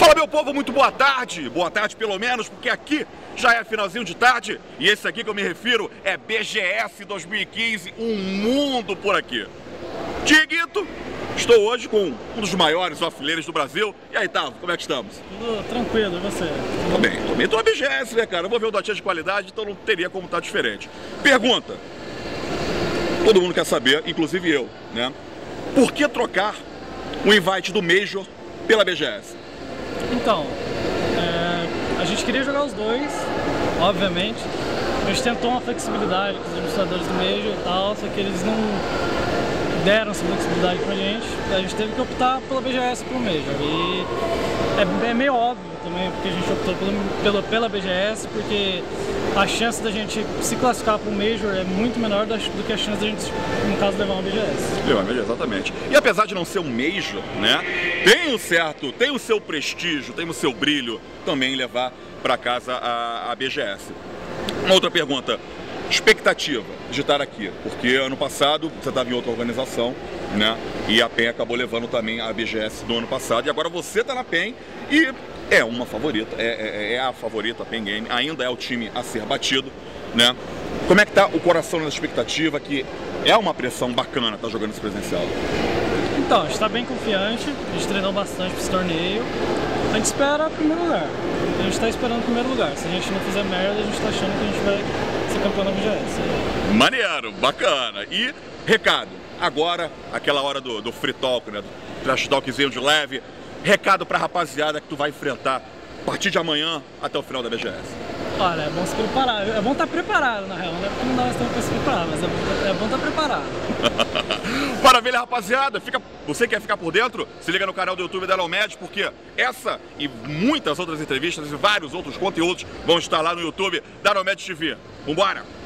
Fala, meu povo, muito boa tarde pelo menos, porque aqui já é finalzinho de tarde e esse aqui que eu me refiro é BGS 2015, um mundo por aqui. Dieguito, estou hoje com um dos maiores off-laners do Brasil. E aí, Tavo, como é que estamos? Tudo tranquilo, e você? Também tô na BGS, né, cara? Eu vou ver o Dotinha de qualidade, então não teria como estar diferente. Pergunta, todo mundo quer saber, inclusive eu, né? Por que trocar o invite do Major pela BGS? Então, a gente queria jogar os dois, obviamente. A gente tentou uma flexibilidade com os administradores do Major e tal, só que eles não deram essa flexibilidade pra gente. A gente teve que optar pela BGS pro Major. E é meio óbvio também porque a gente optou pela BGS, porque a chance da gente se classificar para o Major é muito menor do que a chance da gente, no caso, levar uma BGS. Exatamente. E apesar de não ser um Major, né, tem o seu prestígio, tem o seu brilho também levar para casa a BGS. Uma outra pergunta, expectativa de estar aqui, porque ano passado você estava em outra organização, né, e a PEN acabou levando também a BGS do ano passado, e agora você está na PEN e é uma favorita, é a favorita, a PEN Game, ainda é o time a ser batido, né? Como é que tá o coração nessa expectativa, que é uma pressão bacana estar jogando esse presencial? Então, a gente está bem confiante, a gente treinou bastante para esse torneio, a gente espera o primeiro lugar, a gente está esperando o primeiro lugar, se a gente não fizer merda, a gente está achando que a gente vai ser campeão da BGS. Maneiro, bacana. E recado, agora, aquela hora do free talk, né, do trash talkzinho de leve, recado pra rapaziada que tu vai enfrentar a partir de amanhã até o final da BGS. Olha, é bom se preparar. É bom estar preparado, na real. Não é porque não dá mais tempo pra se preparar, mas é bom estar preparado. Maravilha, rapaziada. Você quer ficar por dentro? Se liga no canal do YouTube da Nomed, porque essa e muitas outras entrevistas e vários outros conteúdos vão estar lá no YouTube da Nomed TV. Vambora!